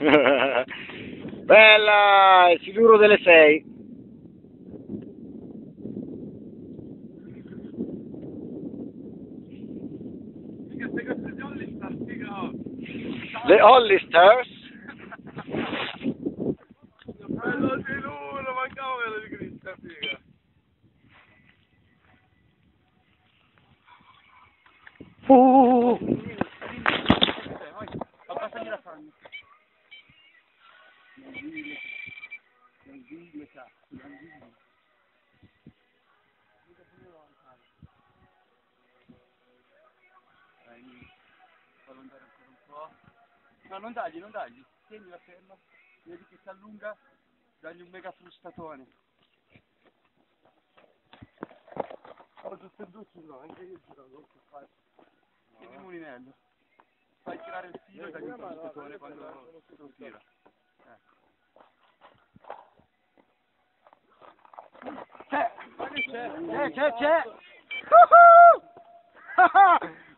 Bella, il siluro delle 6. Le Hollisters. Bello siluro, mancava quello di Cristo, figa. Abbassagli la fanno. Fallo andare ancora un po'. No, non dagli, non dagli. Tieni la ferma, vedi che si allunga, dagli un mega frustatone. Oh, tutte e due no, anche io giro, non so fare. Tieni il mulinello. Fai tirare il filo e dagli un frustatone quando lo tira. C'è! Ma che c'è? C'è!